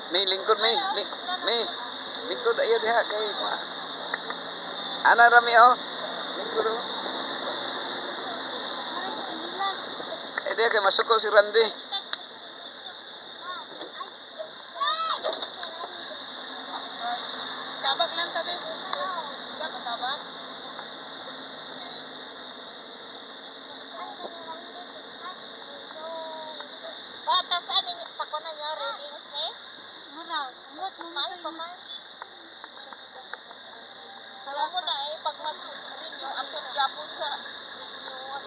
May lingkod may lingkod ayo diha kay ana rami oh. Lingkod oh. Dia kay masuko si Randy. Sabak lang tabi. Dapat sabak. Batas ano yung pakuna niya? Readings ni? Murag. Amot mo may paman. Wala mo na eh. Pag mag-renew, apit yapon sa renewal.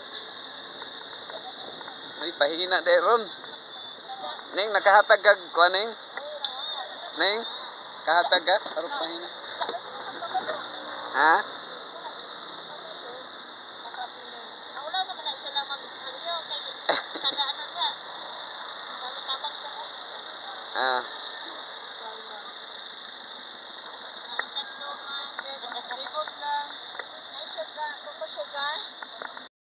May pahina deron. Ning nakahatag kag kuan ning? Ning kahatag ka aron pahina. Ha? Wala naman na sila mag-renew kay tandaan na niya. Tabang-tabang sa Ah.